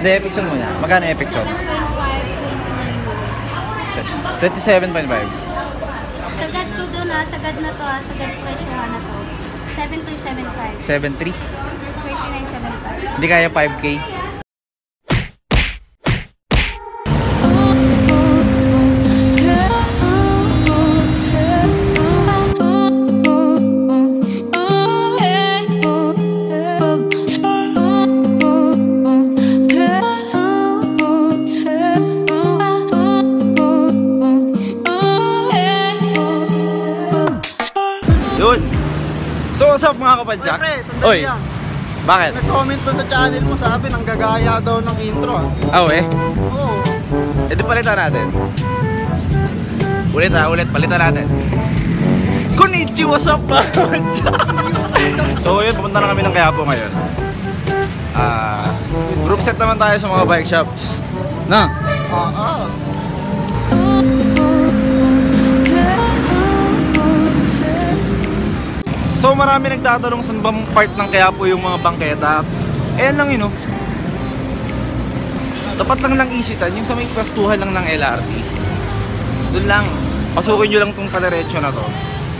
Hindi, Epixon muna. Magkano Epixon? 27.5. Sagad ko dun sagad na to sagad presyohan na to. 7375. 7.3. 2975. Hindi kaya 5K. Yun. So, what's up mga kapadyak? Oy, bakit? Nag-comment doon sa channel mo, sabi nang gagaya daw ng intro. Oh, eh? Oo. Ito palitan natin. Ulit palitan natin. Konnichiwa, what's up mga kapadyak? So, yun, pupunta na kami ng Quiapo ngayon. Group set naman tayo sa mga bike shops. Na? Oo. So marami nagtatanong saan bang part ng Quiapo yung mga bangketa. Ayan lang yun, no? Tapat lang ng Isitan, yung sa may pwestuhan lang ng LRT. Doon lang. Pasukin nyo lang tong padiretso na to.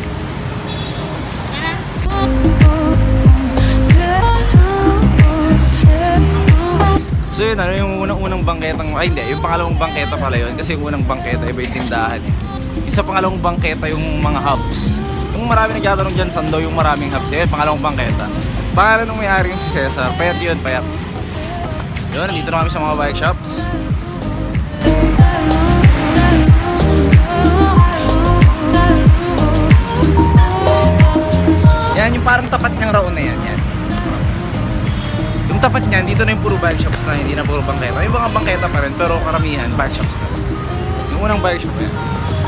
So yun, ano yung unang bangketang, ay hindi, yung pangalawang bangketa pala yun. Kasi yung unang bangketa, iba yung tindahan eh. Yung sa pangalawang bangketa, yung mga hubs. Yung marami nagtatanong dyan, saan daw yung maraming hubs. Yan, pangalawang bangketa. Pangalan nung may-ari yung si Cesar. Payat yun, payat. Yun, nandito na kami sa mga bike shops. Yan, yung parang tapat niyang raon na yan. Yung tapat niyan, dito na yung puro bike shops na, hindi na puro bangketa. Yung mga bangketa pa rin, pero karamihan, bike shops na. Yung unang bike shop yan.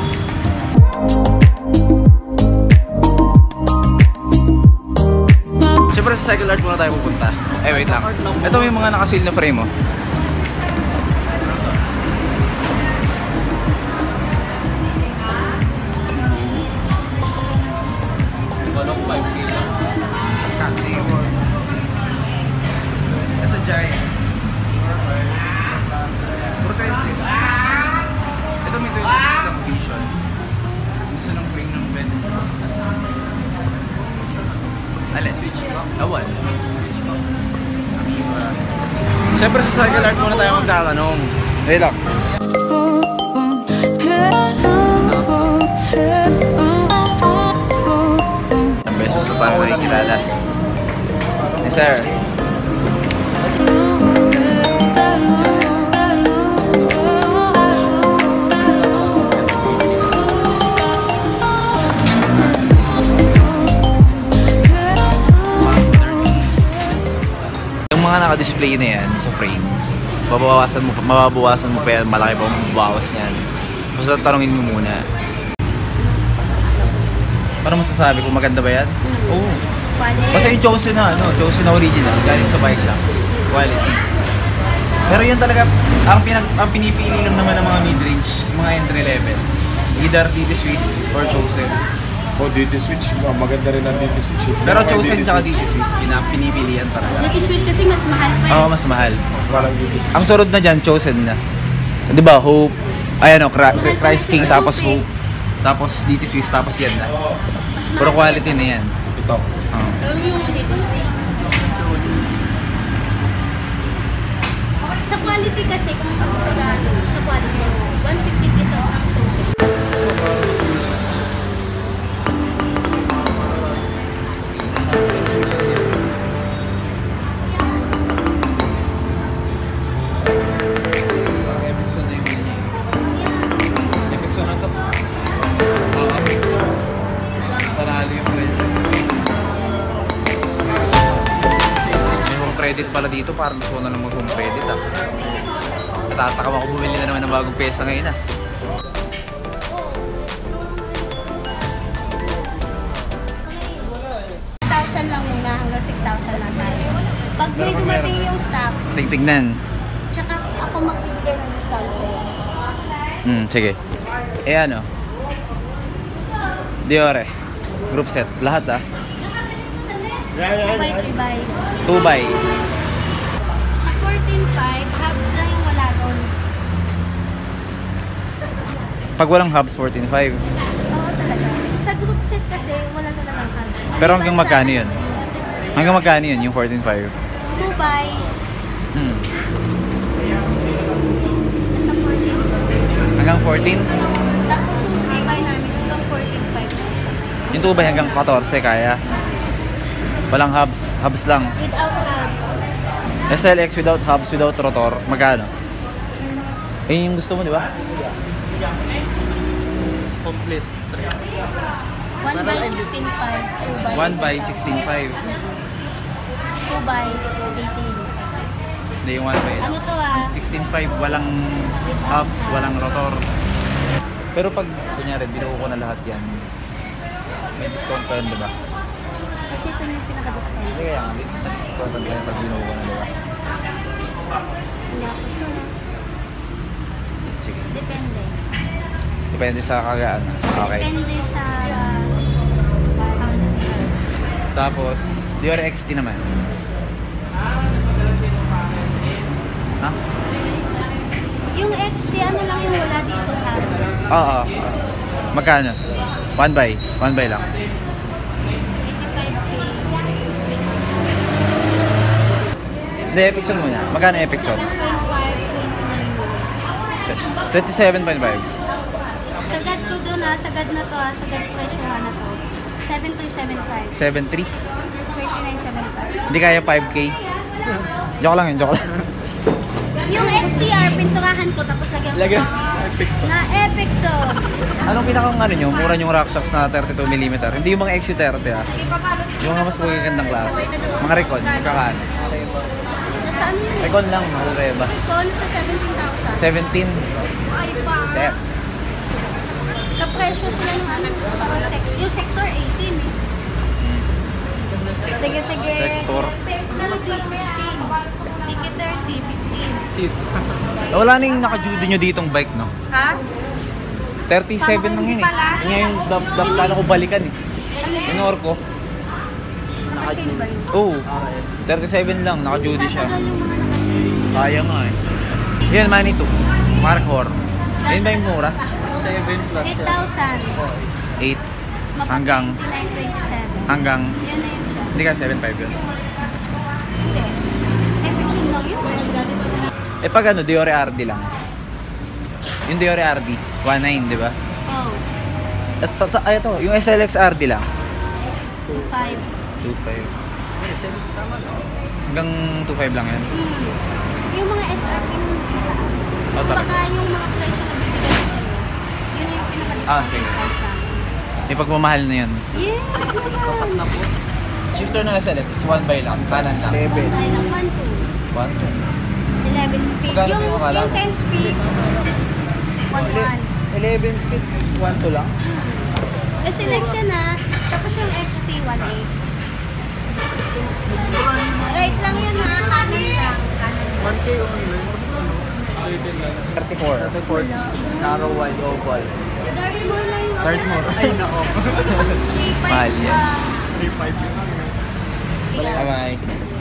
Siyempre sa Cycle Art muna tayo pupunta. Eh, wait lang. Ito may mga nakasil na frame, oh. Balong 5K lang. Kasi ito giant. 426. Ito may 26 lang vision. Gusto ng frame ng 26. Alin? Awal. Siyempre sa Cycle Art muna tayo magtatanong. Wait lang. Ang beses na parang nakikilala. Yes, sir. Mga naka-display na yan sa frame, mababawasan mo pa yan, malaki pa mababawas niyan. Basta tanongin mo muna. Paano masasabi kung maganda ba yan? Oo. Basta yung chosen na original, galing sa bike shop. Quality. Pero yun talaga, ang pinipili lang naman ng mga mid-range, mga entry level. Either DT Swiss or chosen. Oh, DT Switch. Maganda rin ang DT Switch. Pero chosen tsaka DT Swiss, pinipilian talaga. DT Swiss kasi mas mahal pa. Oo, mas mahal. Parang DT Switch. Ang surod na dyan, chosen na. Di ba, Hope, ayan o, Christ King, tapos Hope, tapos DT Swiss, tapos yan na. Pero quality na yan. Ito. Yung DT Swiss. Sa quality kasi, kung magkano sa quality, 150 pesos ang chosen. Credit pala dito, parang gusto na lang mag-home credit ah. Natatakam ako, bumili na naman ng bagong pesa ngayon ah. $6,000 lang muna, hanggang 6,000 lang tayo. Pag may dumating yung stocks, Tignan. tsaka ako magbibigay ng discount sa'yo. Sige. Eh ano? Diore. Group set. Lahat ah. 2 by 3 by. 2 by. Sa 14.5, hubs lang yung wala doon. Pag walang hubs, 14.5. Oo talaga. Sa group set kasi, wala talagang hubs. Pero hanggang magkano yun? Hanggang magkano yun, yung 14.5? Dubai, Hmm. nasa 14. Hanggang 14? Tapos yung Dubai namin, hanggang 14.5 lang siya. Yung tubay hanggang 14, kaya? Walang hubs, hubs lang. Without hubs. SLX without hubs, without rotor, magkano? Ayun yung gusto mo, di ba? Complete straight. 1 by 16.5. 1 by 16.5. 2 by 18. Hindi yung 1 by Ano to ah? 16.5, walang hubs, walang rotor. Pero pag, kunyari, binuo ko na lahat yan, may discount pa yun, di ba? Kasi ito yung pinaka-discount. Hindi kaya nga, discount pa yun pag binuo ko na, di ba? Wala ko siya. Sige. Depende. Depende sa kagaan. Okay. Depende sa... Tapos, Dior XT naman. Ha? Yung XT, ano lang yung wala dito hubs. Oo. Magkano? 1 by? 1 by lang. 85K. Hindi, Epixon muna. Magkano Epixon? 27.5. 27.5. Sagad ko dun ah. Sagad na to ah. Sagad presyohan na to. 7275. 7.3. 2975. Hindi kaya 5K. Joke lang yun, joke lang. Yung XCR, pinturahan ko tapos lagyan ko na Epixon. Anong pinakang ano nyo? Mura yung RockShox na 32mm. Hindi yung mga XC30 ah. Yung mga mas magagandang klase. Mga Recon, magkakaano. Nasa ano yun? Recon lang, mahal reba. Ito, nasa 17,000. 17. Set. Kapresyo sila ng ano, yung sector 18 eh. Sige, sige. Sector. Ano di, 16. Tiki 30, 15. Seat. Wala na yung naka-judo nyo ditong bike, no? Ha? 37 lang yun eh. Yun nga yung plano ko balikan eh. Ano yun? Yung Orco. Naka-silver yun. Oo. 37 lang, naka-judo siya. Tatagal yung mga naka-silver. Kaya nga eh. Yan, Manitou. Mark Hor. Ayun ba yung mura? 7 plus yan. 8,000. 8. Mapa Hanggang? 29.27. Hanggang, Yun na yun siya. hindi ka 7.5 yun. Epixon lang yun. Eh pag ano, Dior RD lang. Yung Dior RD, 1.9, di ba? Oh, At ay ito, yung SLX RD lang. 5. 2.5. Hanggang 2.5 lang yan. Yung mga SRP mo mas mataas. Oh, Kumbaga yung mga presyo na bibigay ko sa'yo, yun yung pinaka-discount sige. price namin. May pagmamahal na yun. Yes, naman. Shifter ng SLX, 1 by lang, kanan lang. 11. Tayo lang, 1, 2. 1, 11 speed. Magkano Yung, yung akala yung mo? 10 speed, 1, 11 speed, 1 to lang. 1. Eh, selection na, tapos yung XT, 1, 8. Right lang yun ha, kanan lang. Kanan. 1K only. Mas ano, 11 lang. 34. 34. Narrow, wide, oval. Dartmoor lang yung Dartmoor. Ay, nako. 3.5 Mahal yan. 3.5 yun. Bye-bye.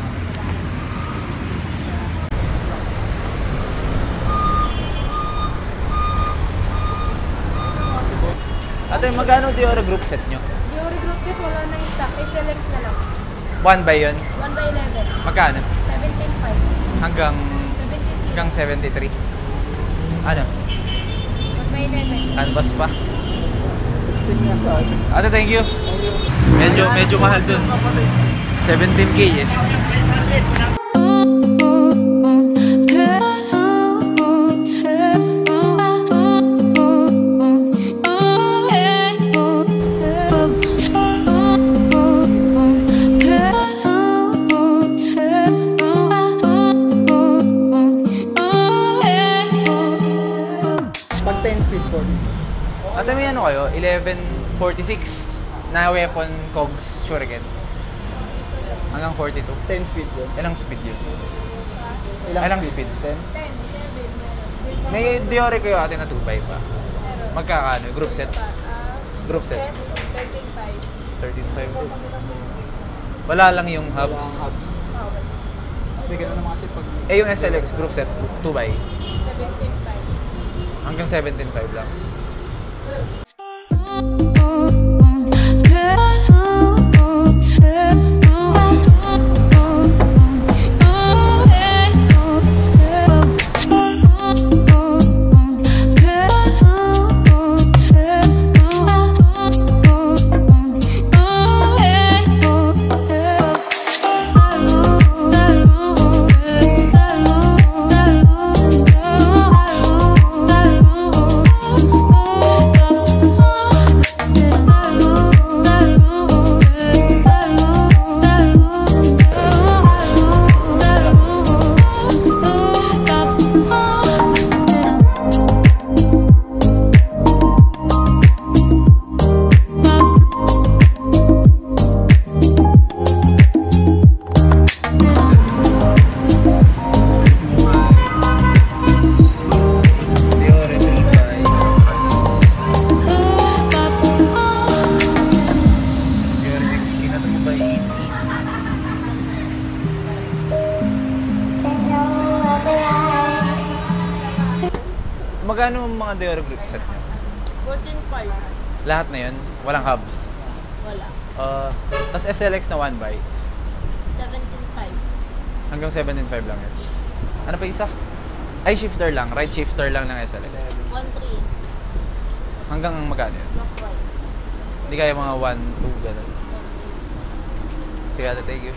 Ate, magkano Dior group set nyo? Dior group set, wala na yung stock. SLX na lang. 1 by yun? 1 by 11. Magkano? 17.5. Hanggang 17. hanggang 73. Ano? 1 by 11. Canvas pa? 16 nga sa akin. Ate, thank you. Medyo mahal dun. 17K eh. Pag 10 speed po. Ate, may ano kayo? 1146 na weapon cogs shuriken. Hanggang 42. 10 speed yun. Ilang speed yun? Ilang speed? 10? May Diore kayo ate na 2.5 pa. Magkakano? Group set? Group set? 13.5. 13.5. Wala lang yung hubs. Hubs. May ganun naman kasi pag... Eh, yung SLX group set, 2x. 17.5. Hanggang 17.5 lang. Magkano ang mga Deore group set nyo? 14.5. Lahat na yun? Walang hubs? Wala. Tapos SLX na 1x? 17.5. Hanggang 17.5 lang yun. Ano pa isa? Ay, shifter lang. Right shifter lang ng SLX. 1.3. Hanggang magkano yun? Plus price. Hindi kaya mga 1, 2, gano'n. Sige, ate, thank you.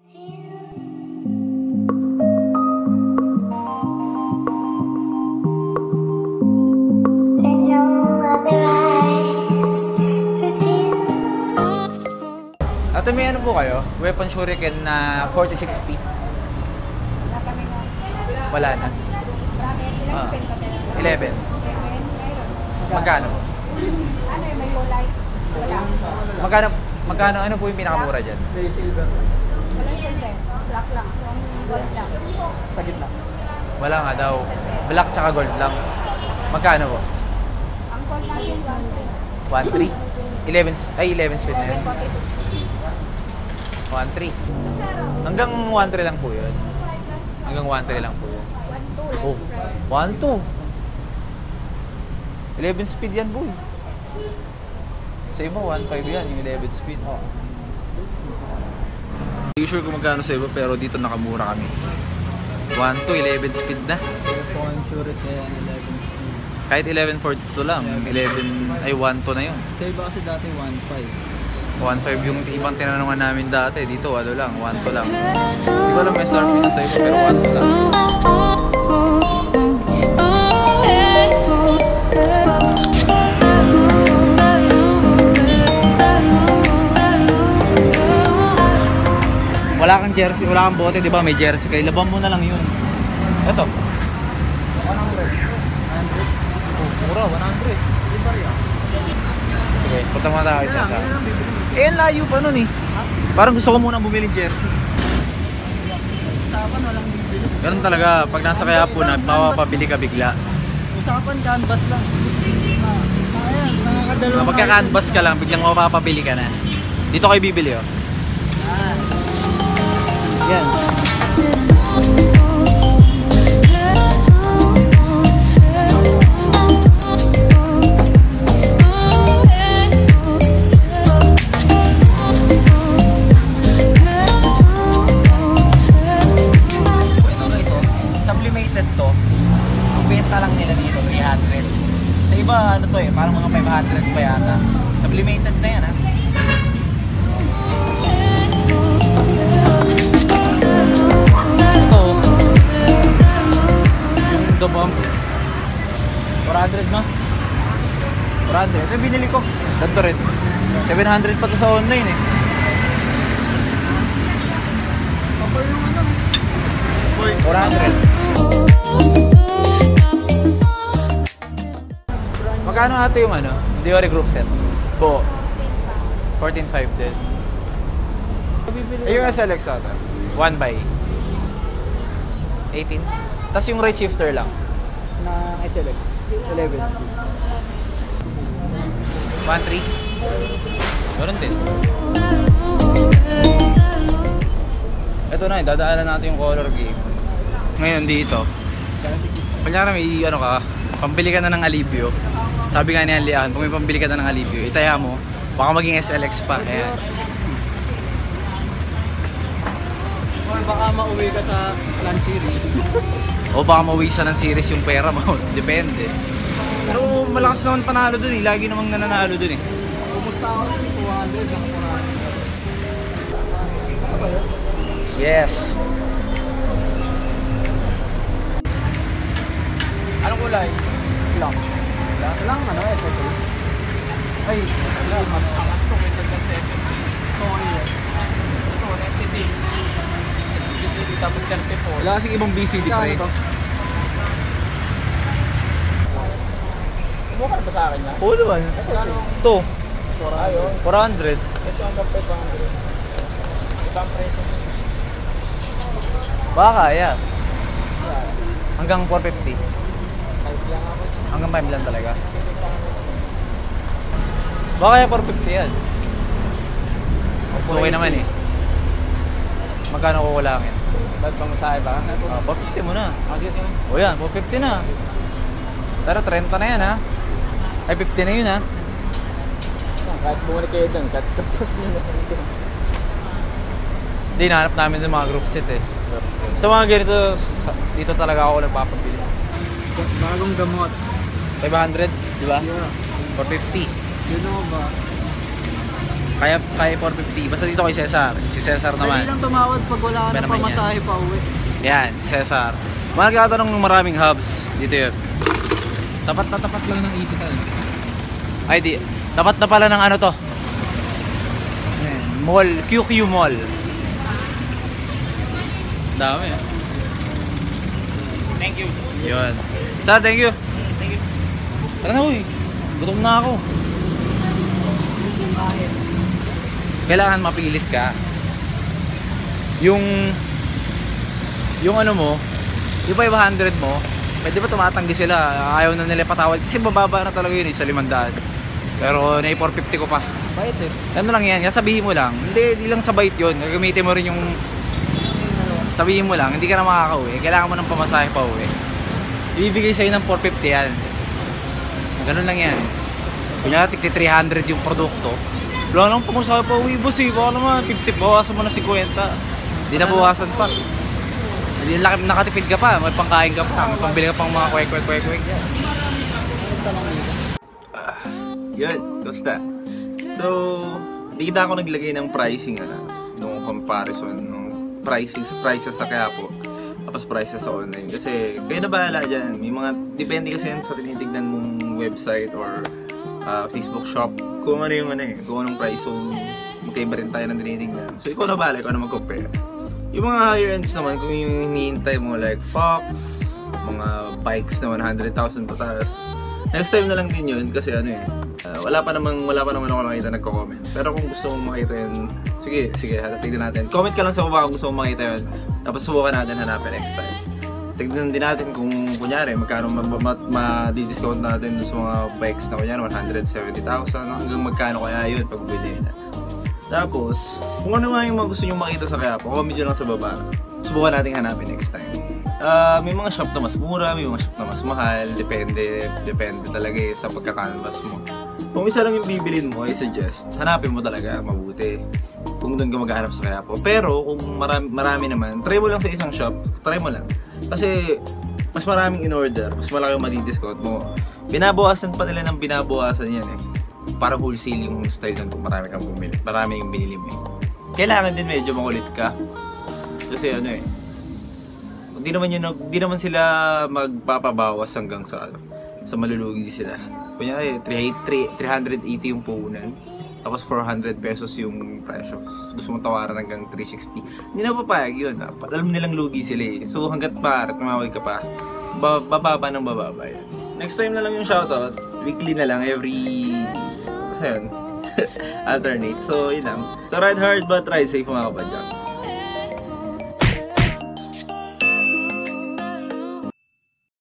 Ate, may ano po kayo? Weapon Shuriken na 4060? Wala na. 11. Magkano? Magkano, ano po yung pinakamura dyan? May silver. Wala silver. Black lang. Gold lang. Sa gitna. Wala nga daw. Black tsaka gold lang. Magkano po? Ang gold natin 1.3. 1.3? 11 speed na yun. 1.3. Hanggang 1.3 lang po yun. Hanggang 1.3 lang po yun. 1.2 less Oh, price. 1.2. 11 speed yan, boy. Sa iba, 1.5 yan, yung 11 speed. Hindi sure kung magkano sa iba, pero dito nakamura kami. 1.2, 11 speed na. Weapon Shuriken 11 speed. Kahit 11.42 lang, 1.2 na yun. Sa iba kasi dati 1.5. 1.5 yung ibang tinanungan namin dati. Dito, ano lang, 1.2 lang. Hindi ko alam may SRP na sa iba, pero 1.2 lang. Wala kang jersey, wala kang bote, di ba? May jersey kayo. Laban mo na lang yun. Ito. 100. 100? Oh, mura, 100. Sige, punta muna tayo sa isa. Eh, ang layo pa nun eh. Parang gusto ko munang bumili jersey. Usapan, walang bibili. Ganun talaga, pag nasa Kayapunan, mapapabili ka bigla. Usapan, canvas lang. Ayan, nakakadalawang... Kapag ka-canvas ka lang, biglang mapapabili ka na. Dito kayo bibili, oh. Yan. Sublimated to. Ang benta lang nila dito 300. Sa iba ano to eh, parang mga 500 pa yata. Sublimated na yan ha. Ito yung The Bomb 400 no? 400. Ito yung binili ko. Ganito rin. 700 pa to sa online eh. Kapal yung ano. 400. Magkano ate yung ano? Deore group set? Po. 14.5 din. Eh yung SLX ata? 1x. 18. Tapos yung right shifter lang? Na SLX. 11 speed. 1.3. Ganun din. Ito na, dadaanan natin yung color game. Ngayon dito, kunyari may ano ka, pambili ka na ng alibyo. Sabi nga ni Anlian, kung may pambili ka na ng alibyo, itaya mo, baka maging SLX pa. Ayan. Or baka mauwi ka sa Land Series. O baka mauwi sa ng series yung pera mo. Depende. Pero malakas naman panalo dun eh. Lagi namang nananalo dun eh. Kumusta ako ng 200 ng 400. Yes. Anong kulay? Black. Black lang, ano, FSA. Ay, wala. Mas angat to kaysa sa FSA. So, yun. Ito, 96. BCD tapos 34. Wala kasing ibang BCD pre. Kano to? Kumuha ka na ba sa akin yan? Oo naman. Kano? Ito, 400. 400. Ito ang kapit ang ibang presyo. Baka kaya. Hanggang 450. Kahit lang ako. Hanggang 5 lang talaga. Baka kaya 450 yan. So, okay naman eh. Magkano ko kulangin? Ba't pang masahe ba? 450 mo na. Sige, sige. O yan, 450 na. Tara, 30 na yan ha. Ay, 50 na yun ha. Kahit bumalik kayo dyan, kahit tapos yun. Hindi, nahanap namin yung mga group set eh. Sa mga ganito, dito talaga ako nagpapabili. Bagong gamot. 500, di ba? Yeah. 450. Yun ako ba? Kaya 450. Basta dito kay Cesar. Si Cesar Dali naman. lang tumawad pag wala ka Ba na naman pamasahe pa uwi. Yan, si Cesar. Mga nagtatanong ng maraming hubs. Dito yun. Tapat na tapat lang ng Easy Tal. Ay di. Tapat na pala ng ano to. Yan, Mall. QQ Mall. Dami ah. Thank you. Yun. Sir, thank you. Thank you. Tara na uy. Gutom na ako. Kailangan mapilit ka. Yung ano mo, yung 500 mo, pwede ba tumatanggi sila? Ayaw na nila patawad kasi bababa na talaga yun sa 500. Pero nai 450 ko pa. Bait eh. Ano lang yan, sabihin mo lang. Hindi lang sa bait yun. Gagamitin mo rin yung sabihin mo lang, hindi ka na makakauwi. Kailangan mo ng pamasahe pa uwi. Ibibigay sa'yo ng 450 yan. Ganun lang yan. Kunya, tigti 300 yung produkto. Wala lang pamasahe pa uwi, boss eh. Baka naman, 50, bawasan mo na 50. Hindi na bawasan pa. Hindi nakatipid ka pa, may pangkain ka pa, may pambili ka pang mga kwek-kwek-kwek-kwek yan. Yun, basta. So, hindi na ako naglagay ng pricing nung comparison nung prices sa Quiapo tapos prices sa online kasi kayo na bahala dyan. May mga depende kasi yan sa tinitignan mong website or Facebook shop kung ano yung kung anong price. So magkaiba rin tayo ng tinitignan, so ikaw na bahala kung ano mag-compare. Yung mga higher ends naman, kung yung hinihintay mo like Fox, mga bikes na 100,000 pataas, next time na lang din yun kasi wala pa naman ako nakita nagko-comment. Pero kung gusto mong makita yun, sige, tignan natin. Comment ka lang sa baba kung gusto mong makita yun. Tapos subukan natin hanapin next time. Tignan din natin kung kunyari magkano ma-discount natin sa mga bikes na kunyari 170,000 hanggang magkano kaya yun pag bili na. Tapos, kung ano nga yung mga gusto nyo makita sa Quiapo, comment nyo lang sa baba. Subukan natin hanapin next time. May mga shop na mas mura, may mga shop na mas mahal. Depende talaga sa pagka-canvas mo. Kung isa lang yung bibilin mo, I suggest, hanapin mo talaga mabuti kung doon ka maghahanap sa Quiapo. Pero kung marami naman, try mo lang sa isang shop, try mo lang. Kasi mas maraming in-order, mas malaki yung madi-discount mo. Binabawasan pa nila ng binabawasan yan para wholesale yung style doon kung marami kang bumili, marami yung binili mo. Kailangan din medyo makulit ka. Kasi hindi naman sila magpapabawas hanggang sa malulugi sila. Kunya 380 yung puhunan. Tapos 400 pesos yung presyo. Gusto mong tawaran hanggang 360. Hindi na papayag yun. Alam nilang lugi sila eh. So hanggat maaari tumawag ka pa, bababa ng bababa yun. Next time na lang yung shoutout. Weekly na lang, every alternate. So yun lang. So ride hard but ride safe mga kapadyak.